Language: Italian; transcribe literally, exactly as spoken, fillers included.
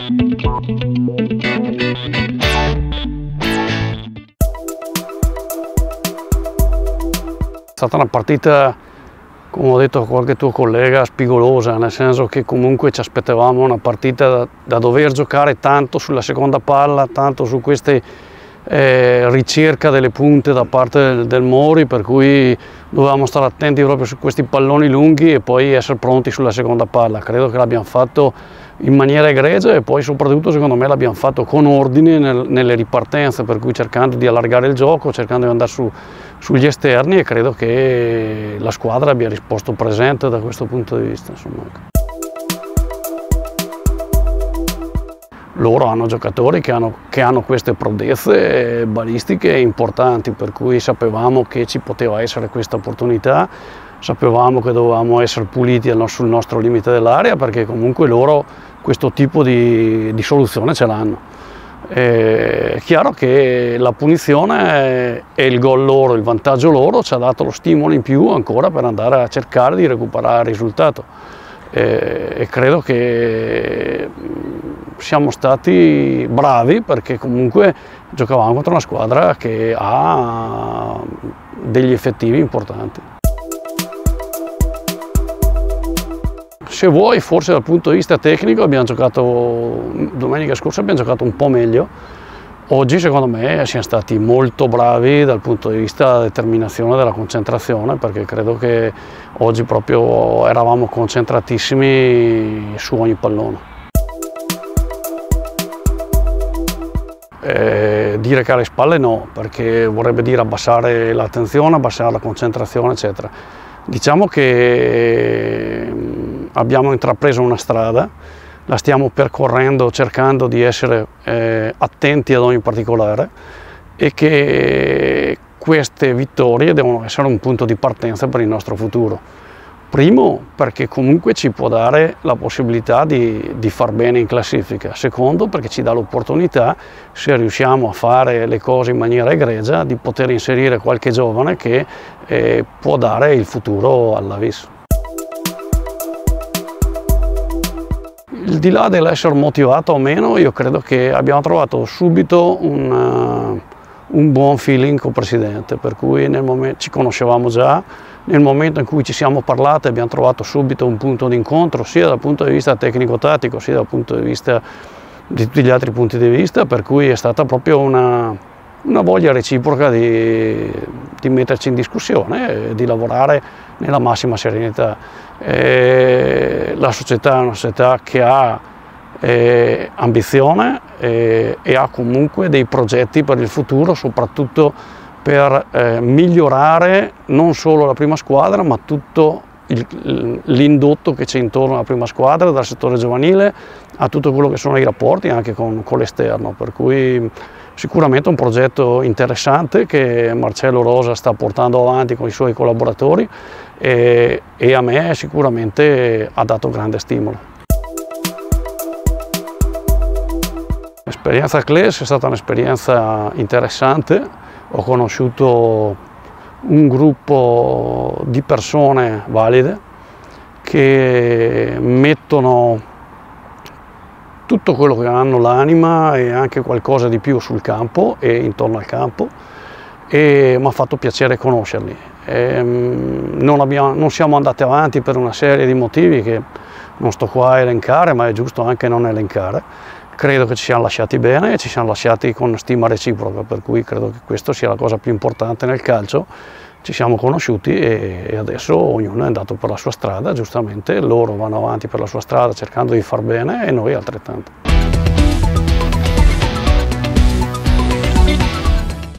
È stata una partita, come ho detto a qualche tuo collega, spigolosa, nel senso che comunque ci aspettavamo una partita da, da dover giocare tanto sulla seconda palla, tanto su queste eh, ricerca delle punte da parte del, del Mori, per cui dovevamo stare attenti proprio su questi palloni lunghi e poi essere pronti sulla seconda palla. Credo che l'abbiamo fatto in maniera egregia e poi soprattutto secondo me l'abbiamo fatto con ordine nel, nelle ripartenze, per cui cercando di allargare il gioco, cercando di andare su, sugli esterni, e credo che la squadra abbia risposto presente da questo punto di vista. Insomma. Loro hanno giocatori che hanno, che hanno queste prodezze balistiche importanti, per cui sapevamo che ci poteva essere questa opportunità, sapevamo che dovevamo essere puliti sul nostro limite dell'area, perché comunque loro questo tipo di, di soluzione ce l'hanno. È chiaro che la punizione e il gol loro, il vantaggio loro, ci ha dato lo stimolo in più ancora per andare a cercare di recuperare il risultato. E, e credo che siamo stati bravi, perché comunque giocavamo contro una squadra che ha degli effettivi importanti. Se vuoi, forse dal punto di vista tecnico abbiamo giocato, domenica scorsa abbiamo giocato un po' meglio. Oggi secondo me siamo stati molto bravi dal punto di vista della determinazione, della concentrazione, perché credo che oggi proprio eravamo concentratissimi su ogni pallone. Eh, dire che alle spalle no, perché vorrebbe dire abbassare l'attenzione, abbassare la concentrazione, eccetera. Diciamo che abbiamo intrapreso una strada, la stiamo percorrendo cercando di essere eh, attenti ad ogni particolare, e che queste vittorie devono essere un punto di partenza per il nostro futuro. Primo, perché comunque ci può dare la possibilità di, di far bene in classifica. Secondo, perché ci dà l'opportunità, se riusciamo a fare le cose in maniera egregia, di poter inserire qualche giovane che eh, può dare il futuro alla Vis. Il di là dell'essere motivato o meno, io credo che abbiamo trovato subito un, uh, un buon feeling con il Presidente, per cui nel momento, ci conoscevamo già, nel momento in cui ci siamo parlati abbiamo trovato subito un punto di incontro, sia dal punto di vista tecnico-tattico, sia dal punto di vista di tutti gli altri punti di vista, per cui è stata proprio una, una voglia reciproca di, di metterci in discussione e di lavorare nella massima serenità. E la società è una società che ha eh, ambizione eh, e ha comunque dei progetti per il futuro, soprattutto per eh, migliorare non solo la prima squadra, ma tutto l'indotto che c'è intorno alla prima squadra, dal settore giovanile a tutto quello che sono i rapporti anche con, con l'esterno, per cui sicuramente un progetto interessante che Marcello Rosa sta portando avanti con i suoi collaboratori e, e a me sicuramente ha dato grande stimolo. L'esperienza a Cles è stata un'esperienza interessante. Ho conosciuto un gruppo di persone valide che mettono tutto quello che hanno l'anima e anche qualcosa di più sul campo e intorno al campo, e mi ha fatto piacere conoscerli. E non, abbiamo, non siamo andati avanti per una serie di motivi che non sto qua a elencare, ma è giusto anche non elencare. Credo che ci siamo lasciati bene e ci siamo lasciati con stima reciproca, per cui credo che questa sia la cosa più importante nel calcio. Ci siamo conosciuti e, e adesso ognuno è andato per la sua strada, giustamente loro vanno avanti per la sua strada cercando di far bene e noi altrettanto.